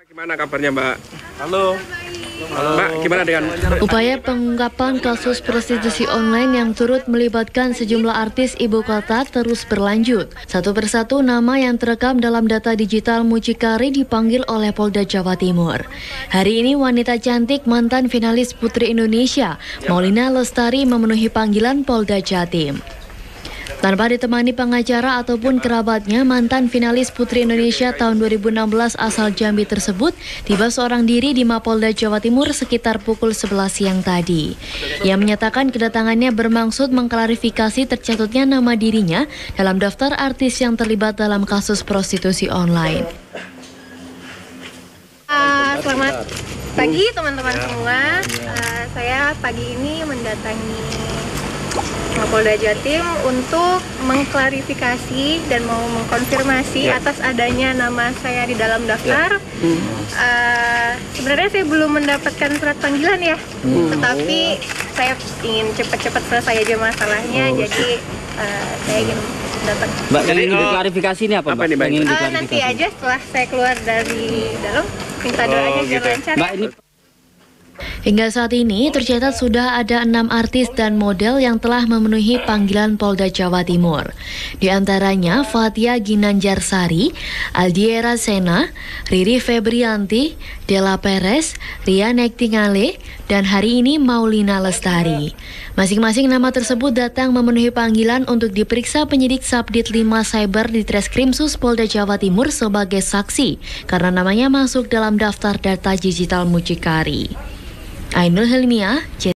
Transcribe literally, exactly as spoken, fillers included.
Gimana kabarnya, Mbak? Halo. Halo. Mbak, gimana dengan upaya pengungkapan kasus prostitusi online yang turut melibatkan sejumlah artis ibu kota terus berlanjut. Satu persatu nama yang terekam dalam data digital mucikari dipanggil oleh Polda Jawa Timur. Hari ini wanita cantik mantan finalis Putri Indonesia, Maulina Lestari, memenuhi panggilan Polda Jatim. Tanpa ditemani pengacara ataupun kerabatnya, mantan finalis Putri Indonesia tahun dua ribu enam belas asal Jambi tersebut tiba seorang diri di Mapolda Jawa Timur sekitar pukul sebelas siang tadi. Ia menyatakan kedatangannya bermaksud mengklarifikasi tercatutnya nama dirinya dalam daftar artis yang terlibat dalam kasus prostitusi online. Uh, selamat pagi teman-teman semua. Uh, saya pagi ini mendatangi Mapolda Jatim untuk mengklarifikasi dan mau mengkonfirmasi ya. atas adanya nama saya di dalam daftar. Ya. Hmm. Uh, sebenarnya saya belum mendapatkan surat panggilan ya, hmm. tetapi saya ingin cepat-cepat selesai aja masalahnya, oh. jadi uh, saya ingin datang. Mbak, yang ingin diklarifikasi ini apa, apa Mbak? Nih, Mbak? Uh, nanti aja setelah saya keluar dari dalam, minta doanya oh, gitu. lancar. Mbak, ini Hingga saat ini tercatat sudah ada enam artis dan model yang telah memenuhi panggilan Polda Jawa Timur. Di antaranya Fathia Ginanjarsari, Aldiera Sena, Riri Febrianti, Della Perez, Ria Nektingale, dan hari ini Maulina Lestari. Masing-masing nama tersebut datang memenuhi panggilan untuk diperiksa penyidik Subdit lima Cyber di Treskrimsus Polda Jawa Timur sebagai saksi karena namanya masuk dalam daftar data digital mucikari. Ainul Helmiah,